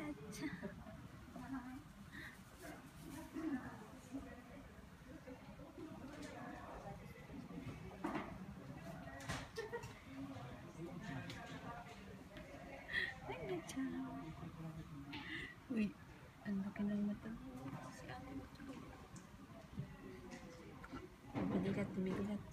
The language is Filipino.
Acha. Acha. Uy, ang laki ng mata mo. Si ate mo. Bibilat, bibilat.